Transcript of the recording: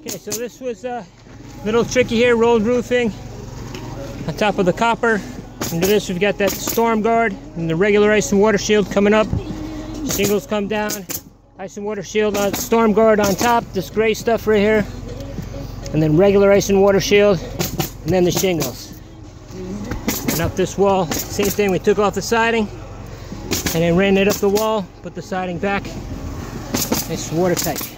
Okay, so this was a little tricky here, rolled roofing on top of the copper. Under this we've got that storm guard and the regular ice and water shield coming up. Shingles come down, ice and water shield on storm guard on top, this gray stuff right here. And then regular ice and water shield, and then the shingles. And up this wall, same thing, we took off the siding and then ran it up the wall, put the siding back. It's watertight.